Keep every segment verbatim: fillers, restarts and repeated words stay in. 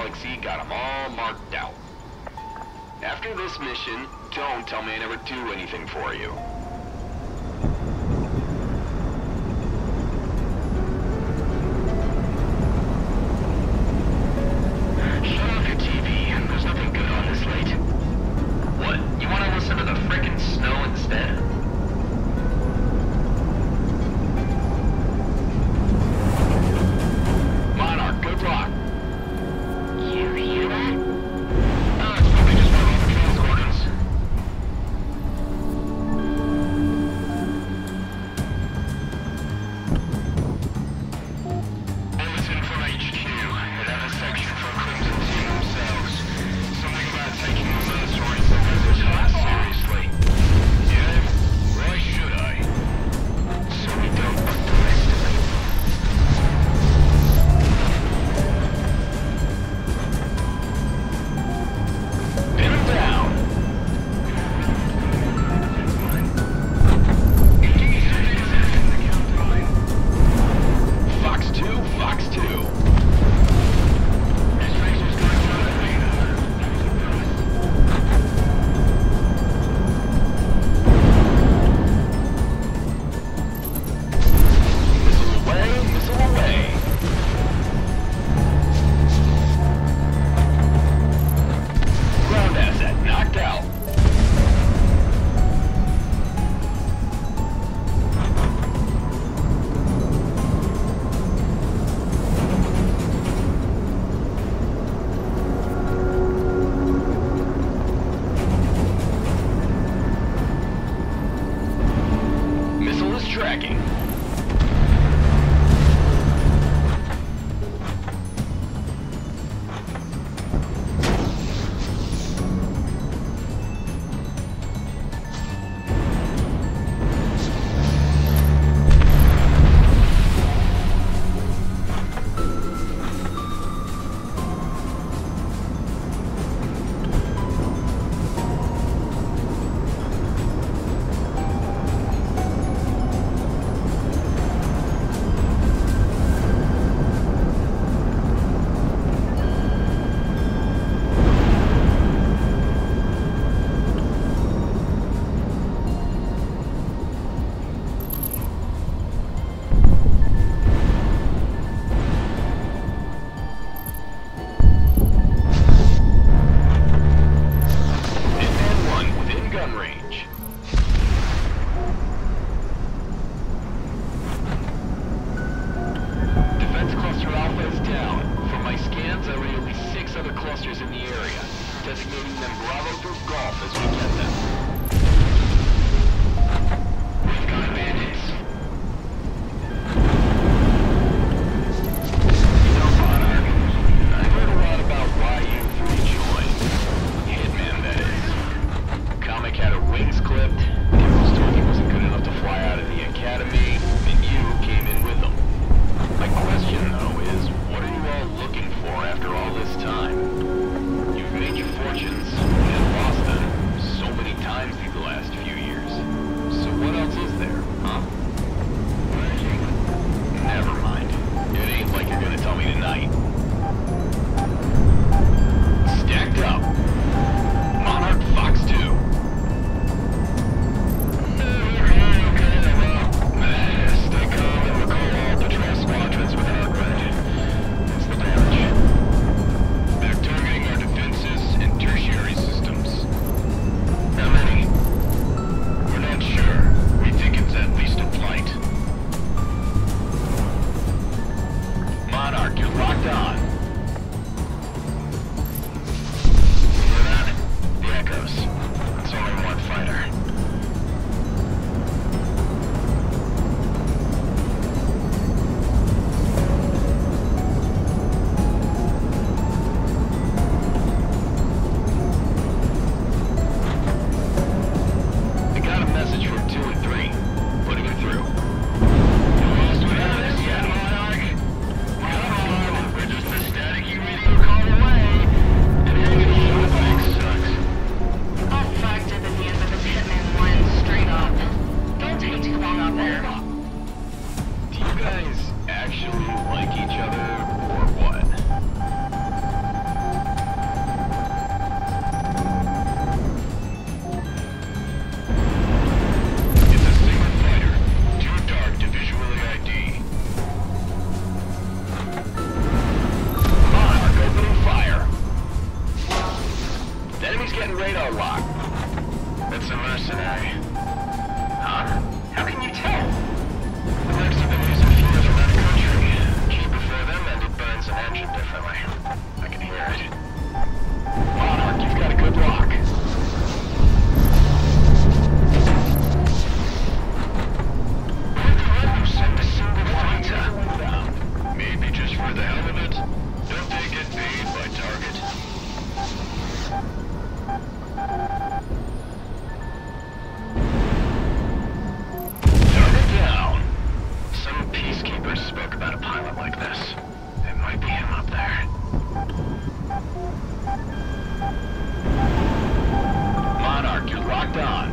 Galaxy got them all marked out. After this mission, don't tell me I never do anything for you. Shut off your T V. There's nothing good on this late. What? You want to listen to the frickin' snow instead? Monarch, good luck. You hear that? Oh, it's probably just one of the transcorders. Bulletin from H Q. It had a section for Crimson Team themselves. Something about taking the mercenaries that represent seriously. Yeah? Why should I? So we don't underestimate them. Pin him down. Fox two, Fox two. Missile away, missile away. Ground asset knocked out. Missile is tracking. Hitman one within gun range. Defense cluster Alpha is down. From my scans, I read at least six other clusters in the area, designating them Bravo through Golf as we get them. We've got bandits. You know, Monarch, I've heard a lot about why you three joined. Hitman, that is. Comic had her wings clipped, Gimbals told he wasn't good enough to fly out of the academy, and you came in with them. My question, though, is what are you all looking for after all this time? You've made your fortunes and lost them so many times these last few years. So what else is there, huh? Never mind. It ain't like you're gonna tell me tonight. Stacked up. Monarch Fox two. Stay calm and recall all patrol squadrons without red. What's the damage? They're targeting our defenses and tertiary systems. How many? We're not sure. We think it's at least a flight. Monarch, you're locked on. Hear that? The echoes. It's only one fighter. I got a message from two and three. Putting it through. You lost without us yet, Monarch? Come on, we're just the for the hell of it? Don't they get paid by target? Target down. Some peacekeepers spoke about a pilot like this. It might be him up there. Monarch, you're locked on.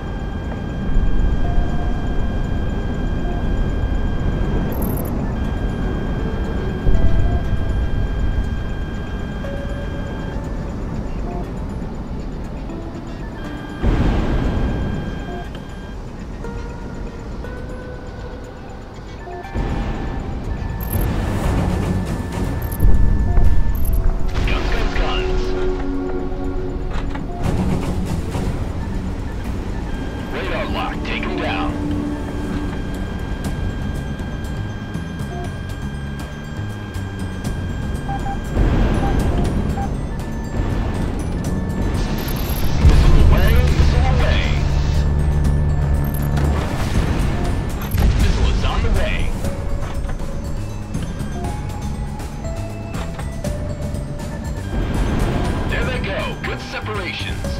Separations.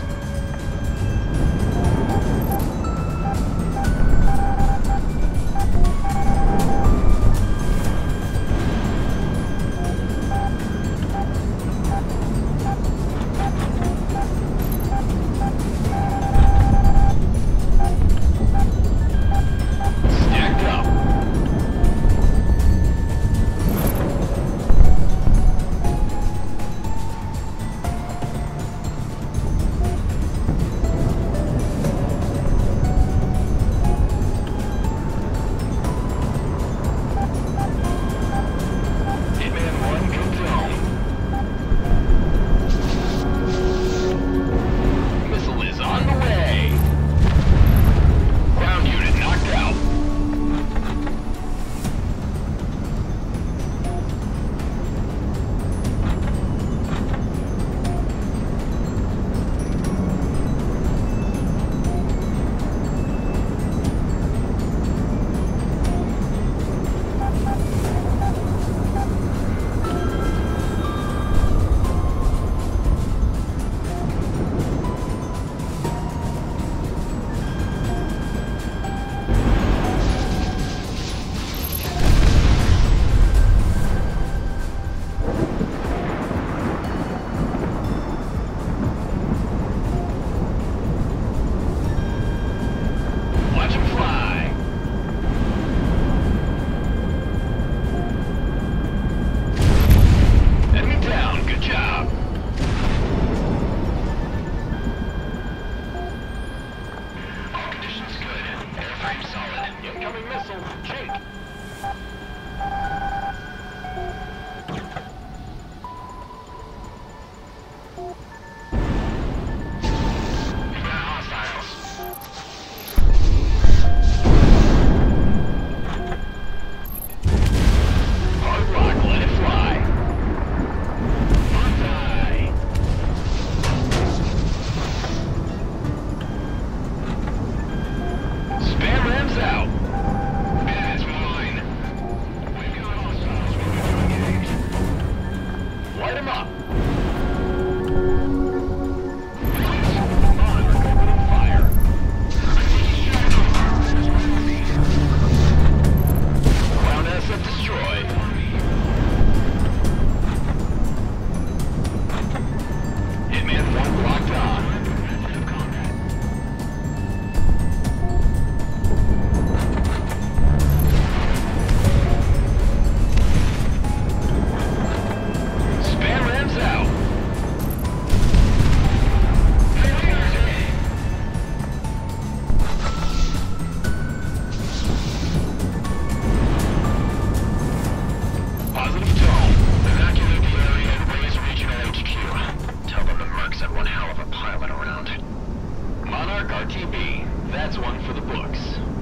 That's one for the books.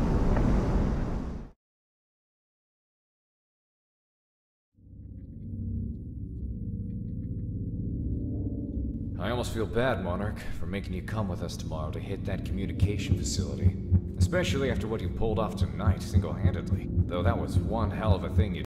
I almost feel bad, Monarch, for making you come with us tomorrow to hit that communication facility. Especially after what you pulled off tonight, single-handedly. Though that was one hell of a thing you